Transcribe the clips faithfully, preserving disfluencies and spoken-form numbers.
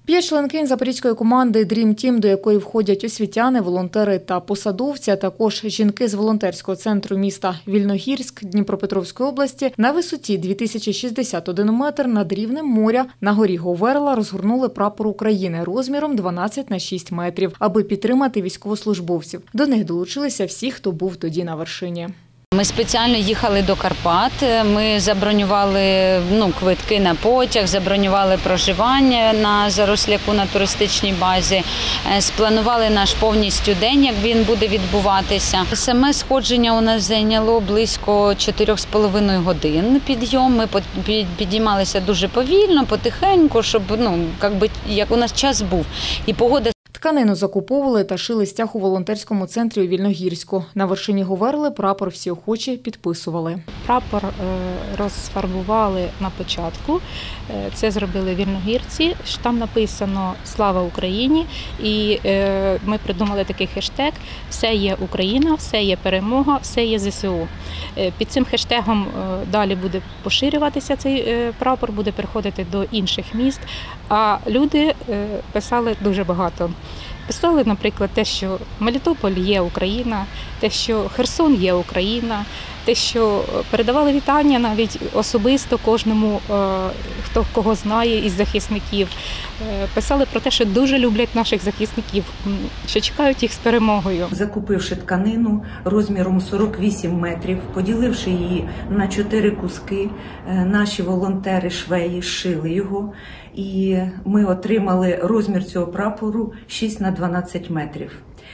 П'ять членкинь запорізької команди «Дрім Тім», до якої входять освітяни, волонтери та посадовці, а також жінки з волонтерського центру міста Вільногірськ Дніпропетровської області, на висоті дві тисячі шістдесят один метр над рівнем моря на горі Говерла розгорнули прапор України розміром дванадцять на шість метрів, аби підтримати військовослужбовців. До них долучилися всі, хто був тоді на вершині. Ми спеціально їхали до Карпат, ми забронювали ну, квитки на потяг, забронювали проживання на Заросляку на туристичній базі, спланували наш повністю день, як він буде відбуватися. Саме сходження у нас зайняло близько чотирьох з половиною годин підйом. Ми підіймалися дуже повільно, потихеньку, щоб ну, якби, як у нас час був. І погода. Тканину закуповували та шили стяг у волонтерському центрі у Вільногірську. На вершині Говерли прапор всі охочі підписували. Прапор розфарбували на початку. Це зробили вільногірці. Там написано «Слава Україні». І ми придумали такий хештег «Все є Україна, все є перемога, все є ЗСУ». Під цим хештегом далі буде поширюватися цей прапор, буде переходити до інших міст. А люди писали дуже багато. Писали, наприклад, те, що Мелітополь є Україна, те, що Херсон є Україна, те, що передавали вітання навіть особисто кожному, хто кого знає із захисників. Писали про те, що дуже люблять наших захисників, що чекають їх з перемогою. Закупивши тканину розміром сорок вісім метрів, поділивши її на чотири куски, наші волонтери-швеї шили його. І ми отримали розмір цього прапору шість на дванадцять метрів.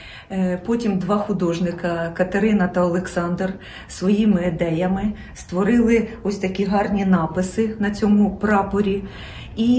Потім два художника, Катерина та Олександр, своїми ідеями створили ось такі гарні написи на цьому прапорі. І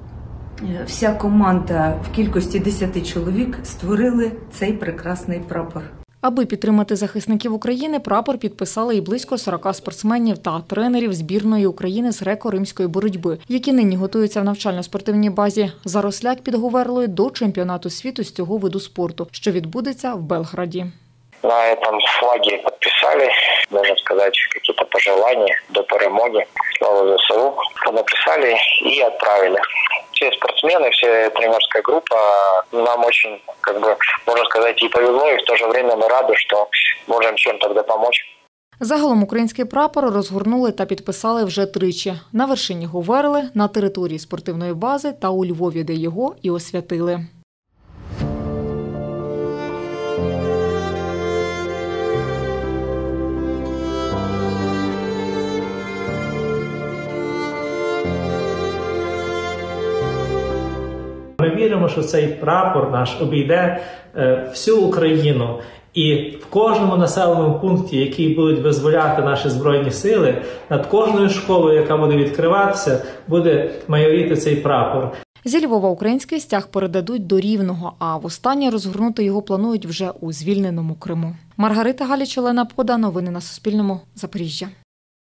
вся команда в кількості десяти чоловік створили цей прекрасний прапор. Аби підтримати захисників України, прапор підписали і близько сорока спортсменів та тренерів збірної України з греко-римської боротьби, які нині готуються в навчально-спортивній базі «Заросляк» під Говерлою до чемпіонату світу з цього виду спорту, що відбудеться в Белграді. На этом флаге подписали, можно сказать, какие-то пожелания до перемоги. Слава ЗСУ. Написали и отправили. Все спортсмены, вся тренерская группа, нам очень, как бы, можно сказать, и повезло, и в то же время мы рады, что можем чем тогда помочь. Загалом український прапор розгорнули та підписали вже тричі. На вершині Говерли, на території спортивної бази та у Львові, де його і освятили. Ми віримо, що цей прапор наш обійде всю Україну. І в кожному населеному пункті, який будуть визволяти наші Збройні сили, над кожною школою, яка буде відкриватися, буде майоріти цей прапор. Зі Львова український стяг передадуть до Рівного, а востаннє розгорнути його планують вже у звільненому Криму. Маргарита Галіч, Олена Пода. Новини на Суспільному. Запоріжжя.